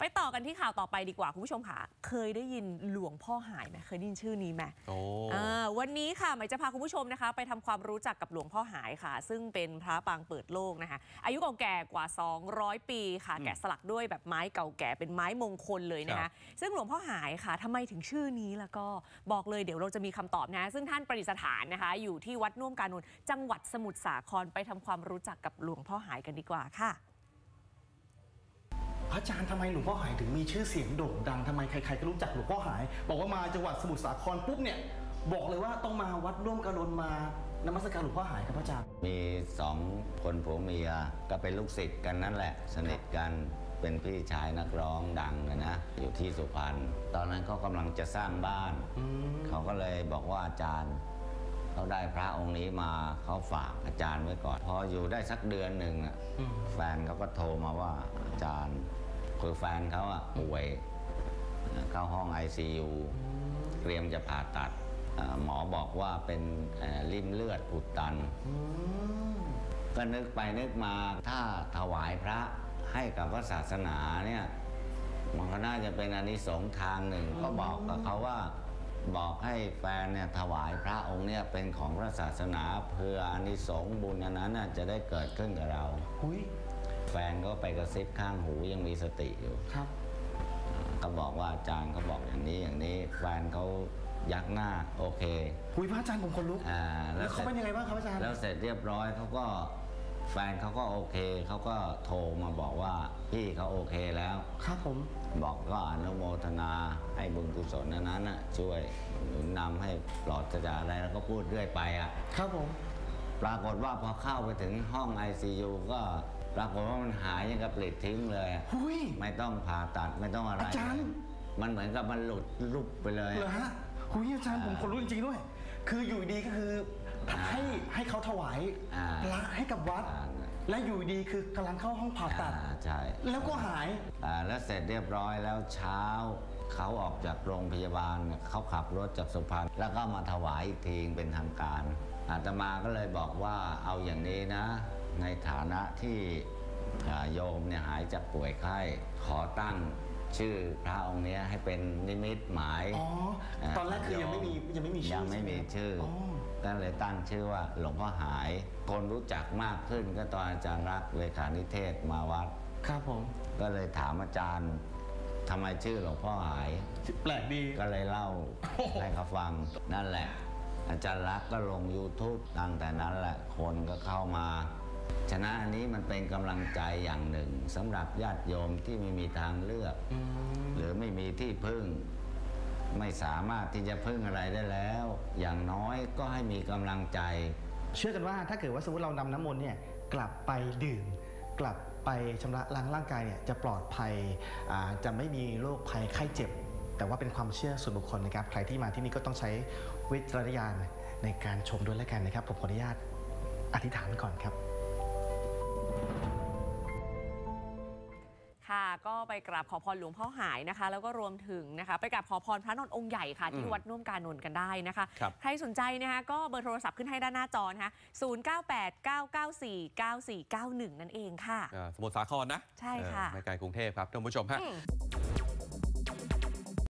ต่อกันที่ข่าวต่อไปดีกว่าคุณผู้ชมค่ะเคยได้ยินหลวงพ่อหายไหมเคยได้ยินชื่อนี้ไหมวันนี้ค่ะหมายจะพาคุณผู้ชมนะคะไปทำความรู้จักกับหลวงพ่อหายค่ะซึ่งเป็นพระปางเปิดโลกนะคะอายุเก่าแก่กว่า200 ปีค่ะแกะสลักด้วยแบบไม้เก่าแก่เป็นไม้มงคลเลยนะคะซึ่งหลวงพ่อหายค่ะทำไมถึงชื่อนี้แล้วก็บอกเลยเดี๋ยวเราจะมีคำตอบนะซึ่งท่านประดิษฐานนะคะอยู่ที่วัดน่วมกาญจน์จังหวัดสมุทรสาครไปทำความรู้จักกับหลวงพ่อหายกันดีกว่าค่ะอาจารย์ทำไมหลวงพ่อหายถึงมีชื่อเสียงโด่งดังทำไมใครๆก็รู้จักหลวงพ่อหายบอกว่ามาจังหวัดสมุทรสาครปุ๊บเนี่ยบอกเลยว่าต้องมาวัดร่วมกระดนมานมัสการหลวงพ่อหายครับอาจารย์มี2 คนผัวเมียก็เป็นลูกศิษย์กันนั่นแหละสนิทกันเป็นพี่ชายนักร้องดังนะอยู่ที่สุพรรณตอนนั้นเขากำลังจะสร้างบ้านเขาก็เลยบอกว่าอาจารย์เขาได้พระองค์นี้มาเขาฝากอาจารย์ไว้ก่อนพออยู่ได้สักเดือนหนึ่งแฟนเขาก็โทรมาว่าอาจารย์คือแฟนเขาป่วยเข้าห้อง ICU เตรียมจะผ่าตัดหมอบอกว่าเป็นริ่มเลือดอุดตันก็นึกไปนึกมาถ้าถวายพระให้กับพระศาสนาเนี่ยมันก็น่าจะเป็นอานิสงส์ทางหนึ่งก็บอกกับเขาว่าบอกให้แฟนเนี่ยถวายพระองค์เนี่ยเป็นของพระศาสนาเพื่ออานิสงส์บุญอันนั้นจะได้เกิดขึ้นกับเราแฟนก็ไปกระซิบข้างหูยังมีสติอยู่ครับเขาบอกว่าอาจารย์เขาบอกอย่างนี้แฟนเขายักหน้าโอเคพระอาจารย์ผมคนลุกแล้วเขาเป็นยังไงบ้างครับอาจารย์แล้วเสร็จเรียบร้อยเขาก็แฟนเขาก็โอเคเขาก็โทรมาบอกว่าพี่เขาโอเคแล้วครับผมบอกก็อนุโมทนาให้บุญกุศลนั้นช่วยหนุนนำให้ปลอดจากอะไรแล้วก็พูดเรื่อยไปครับผมปรากฏว่าพอเข้าไปถึงห้อง ICU ก็ปรากฏว่ามันหายอย่างกับปลิดทิ้งเลยไม่ต้องผ่าตัดไม่ต้องอะไรอาจารย์มันเหมือนกับมันหลุดลุบไปเลยเหรอฮะอาจารย์ผมคนรู้จริงๆด้วยคืออยู่ดีก็คือให้เขาถวายพระให้กับวัดและอยู่ดีคือกำลังเข้าห้องผ่าตัดใช่แล้วก็หายแล้วเสร็จเรียบร้อยแล้วเช้าเขาออกจากโรงพยาบาลเขาขับรถจากสุพรรณแล้วก็มาถวายอีกทีเป็นทางการอาตมาก็เลยบอกว่าเอาอย่างนี้นะในฐานะที่โยมเนี่ยหายจากป่วยไข้ขอตั้งชื่อพระองค์นี้ให้เป็นนิมิตหมายตอนแรกคือยังไม่มีชื่อก็เลยตั้งชื่อว่าหลวงพ่อหายคนรู้จักมากขึ้นก็ตอนอาจารย์รักเลขานิเทศมาวัดครับผมก็เลยถามอาจารย์ทำไมชื่อหลวงพ่อหายแปลกดีก็เลยเล่าให้เขาฟังนั่นแหละอาจารย์รักก็ลง YouTube ตั้งแต่นั้นแหละคนก็เข้ามาฉะนั้นอันนี้มันเป็นกำลังใจอย่างหนึ่งสำหรับญาติโยมที่ไม่มีทางเลือกหรือไม่มีที่พึ่งไม่สามารถที่จะพึ่งอะไรได้แล้วอย่างน้อยก็ให้มีกำลังใจเชื่อกันว่าถ้าเกิดว่าสมมติเรานำน้ำมนต์เนี่ยกลับไปดื่มกลับไปชำระล้างร่างกายเนี่ยจะปลอดภัยจะไม่มีโรคภัยไข้เจ็บแต่ว่าเป็นความเชื่อส่วนบุคคลนะครับใครที่มาที่นี่ก็ต้องใช้วิจารณญาณในการชมด้วยแล้วกันนะครับผมขออนุญาตอธิษฐานก่อนครับค่ะก็ไปกราบขอพรหลวงพ่อหายนะคะแล้วก็รวมถึงนะคะไปกราบขอพรพระนอนองค์ใหญ่ค่ะที่วัดน่วมกาญจน์กันได้นะคะใครสนใจนะคะก็เบอร์โทรศัพท์ขึ้นให้ด้านหน้าจอนะคะ0989949491นั่นเองค่ะสมุทรสาครนะใช่ค่ะในกรุงเทพครับท่านผู้ชมฮะ